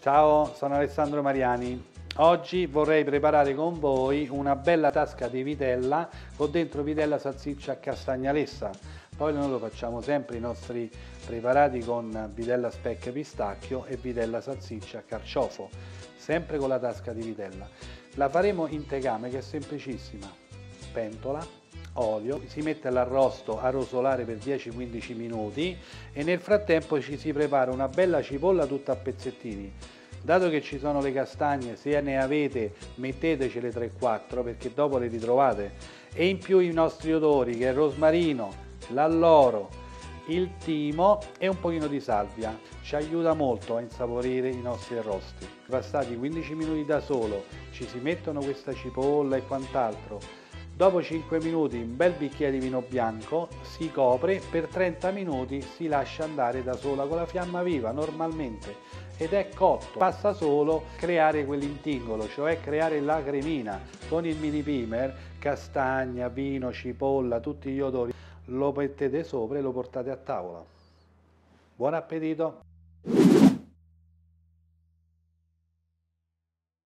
Ciao, sono Alessandro Mariani. Oggi vorrei preparare con voi una bella tasca di vitella con dentro vitella, salsiccia, castagna lessa. Poi noi lo facciamo sempre i nostri preparati con vitella specchia pistacchio e vitella salsiccia carciofo, sempre con la tasca di vitella. La faremo in tegame, che è semplicissima. Pentola, olio, si mette l'arrosto a rosolare per 10-15 minuti e nel frattempo ci si prepara una bella cipolla tutta a pezzettini. Dato che ci sono le castagne, se ne avete mettetecele 3-4 perché dopo le ritrovate, e in più i nostri odori, che è il rosmarino, l'alloro, il timo e un pochino di salvia, ci aiuta molto a insaporire i nostri arrosti. Passati 15 minuti da solo ci si mettono questa cipolla e quant'altro. Dopo 5 minuti un bel bicchiere di vino bianco, si copre, per 30 minuti si lascia andare da sola con la fiamma viva normalmente ed è cotto. Basta solo creare quell'intingolo, cioè creare la cremina con il mini primer, castagna, vino, cipolla, tutti gli odori, lo mettete sopra e lo portate a tavola. Buon appetito!